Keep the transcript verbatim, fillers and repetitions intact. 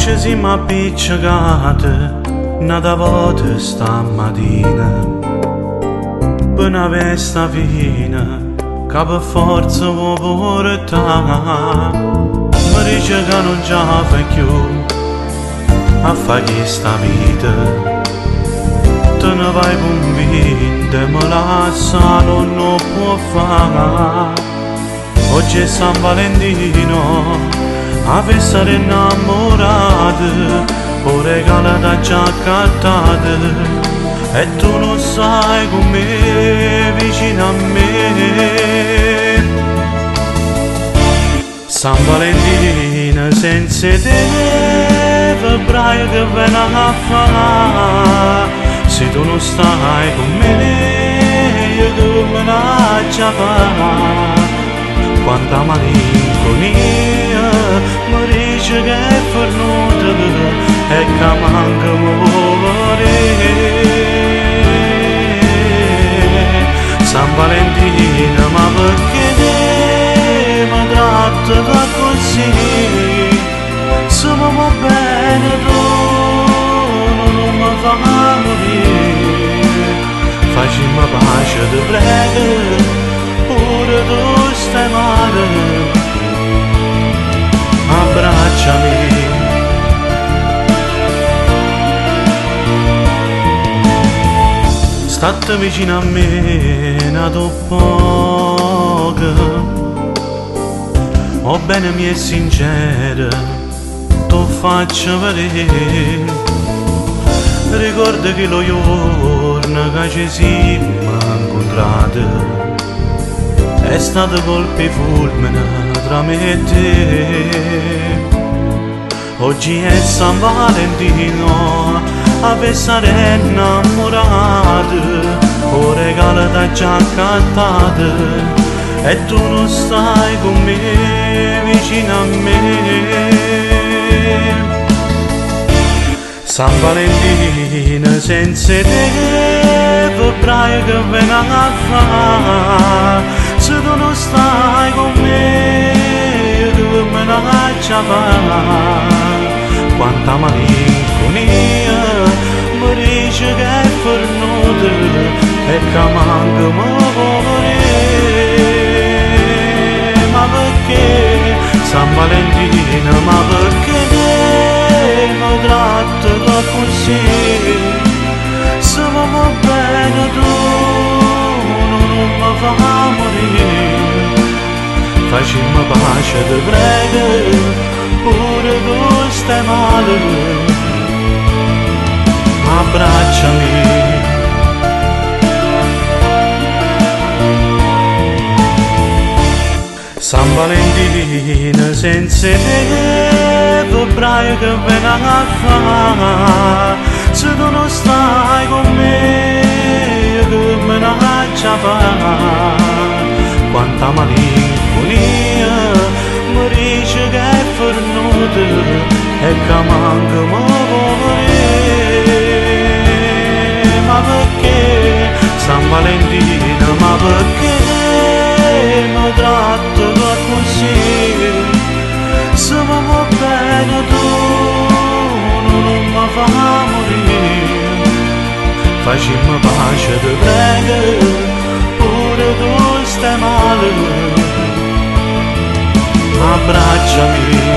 ci siamo appiccicati una volta stamattina per una festa fine che per forza vuoi portare. Mi dice che non ce la fai più a fare questa vita, te ne vai convinta e me la sa non lo può fare. Oggi è San Valentino, a festa innamorata, o regalo da già accattata, e tu non sai com'è vicino a me. San Valentino senza te, febbraio che viene a fare, se tu non stai con me, io che me la già fa. Quanta malinconia mi dice che è fornuta e che manca amore. San Valentino, ma perché te mi tratta così? Se mi va bene tu non mi fa morire. Facciamo pace, ti prego, pure tu stai male, abbracciami. State vicino a me, nato poco, o bene mi è sincera, tu faccio vedere. Ricorda che lo giorno che ci siamo incontrati è stato colpi fulmine tra me e te. Oggi è San Valentino, a festa innamorata, o regalo da già accattata, e tu non stai con me, vicino a me. San Valentino senza te, febbraio che viene a fare, se tu non stai con me, io me la faccio fare. Quanta malinconia mi dice che è fornuta e che manca amore. Ma perché San Valentino, ma perché te mi tratta così? Se mi va bene tu non mi fa morire. Facciamo pace, ti prego, pure tu stai male, abbracciami. San Valentino senza te, febbraio che viene a fare, se tu non stai con me, io che me la faccio fare. Quanta malinconia mi dice che è fornuta e che manca amore. Ma perché San Valentino, ma perché te mi tratta così? Se mi va bene tu non mi fa morire. Facciamo pace, ti prego, pure tu stai male, abbracciami.